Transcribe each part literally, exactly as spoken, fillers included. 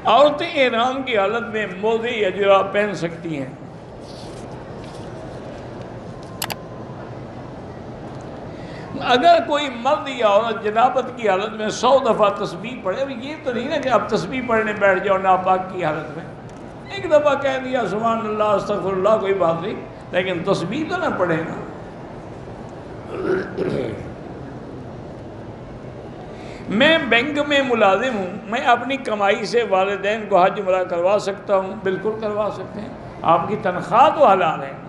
عورتیں احرام کی حالت میں موزے یا جراب پہن سکتی ہیں۔ اگر کوئی مرد یا عورت جنابت کی حالت میں سو دفعہ تسبیح پڑھے، یہ تو نہیں نا کہ آپ تسبیح پڑھنے بیٹھ جاؤ ناپاک کی حالت میں، ایک دفعہ کہہ دیا سبحان اللہ استغفر اللہ کوئی بات نہیں، لیکن تسبیح تو نہ پڑھے نا۔ میں بینک میں ملازم ہوں، میں اپنی کمائی سے والدین کو حج عمرہ کروا سکتا ہوں؟ بالکل کروا سکتے ہیں، آپ کی تنخواہ تو حلال ہے،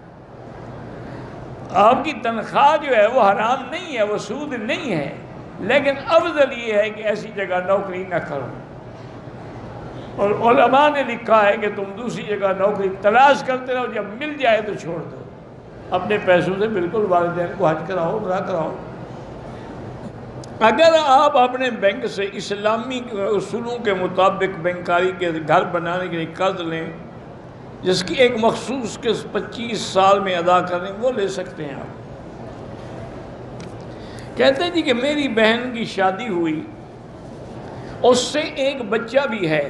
آپ کی تنخواہ جو ہے وہ حرام نہیں ہے، وہ سود نہیں ہے، لیکن افضل یہ ہے کہ ایسی جگہ نوکری نہ کرو، اور علماء نے لکھا ہے کہ تم دوسری جگہ نوکری تلاش کرتے رہو، جب مل جائے تو چھوڑ دو، اپنے پیسوں سے بالکل والدین کو حج کراؤ عمرہ کراؤ۔ اگر آپ اپنے بینک سے اسلامی اصولوں کے مطابق بینکاری کے گھر بنانے کے لیے قرض لیں جس کی ایک مخصوص قسط پچیس سال میں ادا کریں، وہ لے سکتے ہیں آپ۔ کہتے ہیں جی کہ میری بہن کی شادی ہوئی، اس سے ایک بچہ بھی ہے،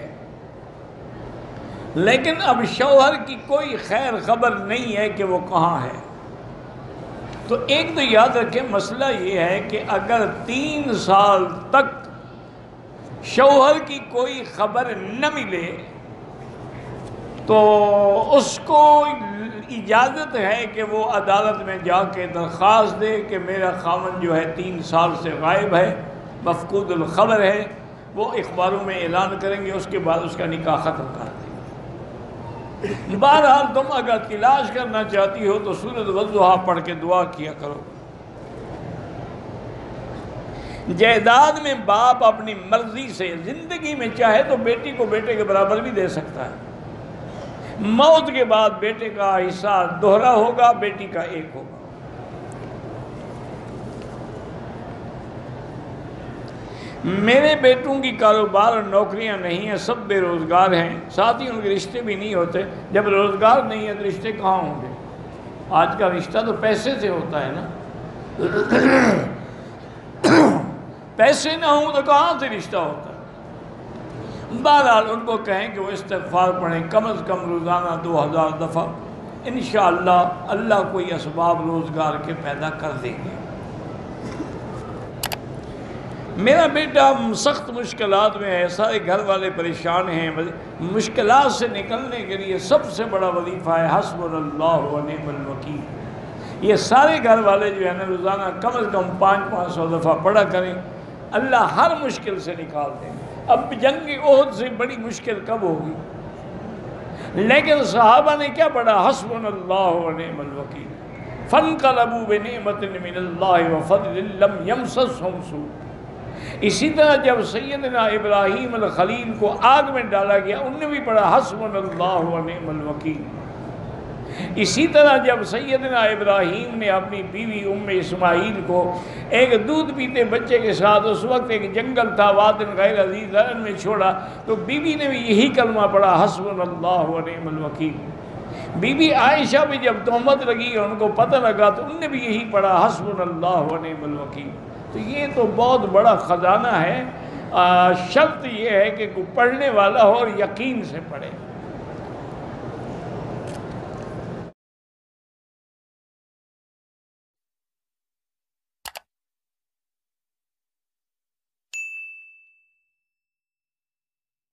لیکن اب شوہر کی کوئی خیر خبر نہیں ہے کہ وہ کہاں ہے۔ تو ایک تو یاد رکھیں مسئلہ یہ ہے کہ اگر تین سال تک شوہر کی کوئی خبر نہ ملے تو اس کو اجازت ہے کہ وہ عدالت میں جا کے درخواست دے کہ میرا خاوند جو ہے تین سال سے غائب ہے، مفقود الخبر ہے، وہ اخباروں میں اعلان کریں گے، اس کے بعد اس کا نکاح ختم کر دیں۔ بہرحال تم اگر تلاش کرنا چاہتی ہو تو سورۃ والضحیٰ پڑھ کے دعا کیا کرو۔ جائیداد میں باپ اپنی مرضی سے زندگی میں چاہے تو بیٹی کو بیٹے کے برابر بھی دے سکتا ہے، موت کے بعد بیٹے کا حصہ دوہرا ہوگا، بیٹی کا ایک ہوگا۔ میرے بیٹوں کی کاروبار اور نوکریاں نہیں ہیں، سب بے روزگار ہیں، ساتھ ہی ان کے رشتے بھی نہیں ہوتے۔ جب روزگار نہیں ہے تو رشتے کہاں ہوں گے؟ آج کا رشتہ تو پیسے سے ہوتا ہے نا، پیسے نہ ہوں تو کہاں سے رشتہ ہوتا ہے؟ بہرحال ان کو کہیں کہ وہ استغفار پڑھیں کم از کم روزانہ دو ہزار دفعہ، انشاءاللہ اللہ کوئی اسباب روزگار کے پیدا کر دیں گے۔ میرا بیٹا سخت مشکلات میں ہے، سارے گھر والے پریشان ہیں، مشکلات سے نکلنے کے لیے سب سے بڑا وظیفہ ہے حسبنا اللہ و نعم الوکیل۔ یہ سارے گھر والے جو ہے نا روزانہ کم از کم پانچ پانچ سو دفعہ پڑھا کریں، اللہ ہر مشکل سے نکال دیں۔ اب جنگ احد سے بڑی مشکل کب ہوگی؟ لیکن صحابہ نے کیا پڑھا؟ حسبنا اللہ و نعم الوکیل، فانقلبوا بنعمت من اللہ وفضل لم یمسسہم سوء۔ اسی طرح جب سیدنا ابراہیم الخلیل کو آگ میں ڈالا گیا، انہوں نے بھی پڑھا حسبنا اللہ و نعم الوکیل۔ اسی طرح جب سیدنا ابراہیم نے اپنی بیوی ام اسماعیل کو ایک دودھ پیتے بچے کے ساتھ، اس وقت ایک جنگل تھا وادٍ غیر ذی زرع میں چھوڑا، تو بیوی نے بھی یہی کلمہ پڑھا حسبنا اللہ و نعم الوکیل۔ بی بی عائشہ بھی جب تہمت لگی اور ان کو پتہ لگا تو انہوں نے بھی یہی پڑھا حسبنا اللہ و نعم الوکیل۔ تو یہ تو بہت بڑا خزانہ ہے، شرط یہ ہے کہ پڑھنے والا ہو اور یقین سے پڑھے۔